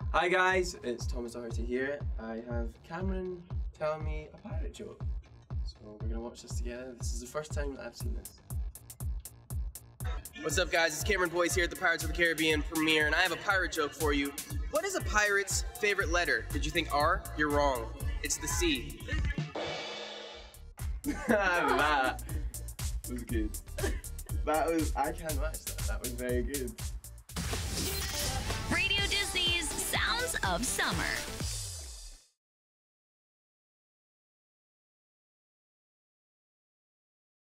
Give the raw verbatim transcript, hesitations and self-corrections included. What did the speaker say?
Hi guys, it's Thomas Doherty here. I have Cameron telling me a pirate joke. So we're gonna watch this together. This is the first time that I've seen this. What's up guys, it's Cameron Boyce here at the Pirates of the Caribbean premiere, and I have a pirate joke for you. What is a pirate's favorite letter? Did you think R? You're wrong. It's the C. That was good. That was, I can't match that. That was very good. Radio Disney's Sounds of Summer.